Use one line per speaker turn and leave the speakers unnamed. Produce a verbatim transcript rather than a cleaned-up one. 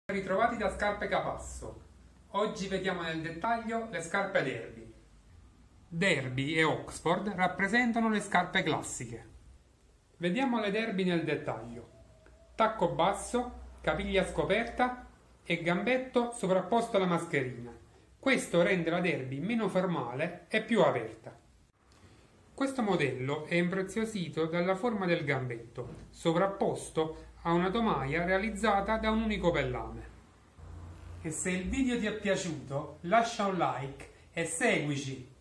Ritrovati da Scarpe Capasso. Oggi vediamo nel dettaglio le scarpe Derby. Derby e Oxford rappresentano le scarpe classiche. Vediamo le Derby nel dettaglio. Tacco basso, caviglia scoperta e gambetto sovrapposto alla mascherina. Questo rende la Derby meno formale e più aperta. Questo modello è impreziosito dalla forma del gambetto, sovrapposto a una tomaia realizzata da un unico pellame. E se il video ti è piaciuto, lascia un like e seguici!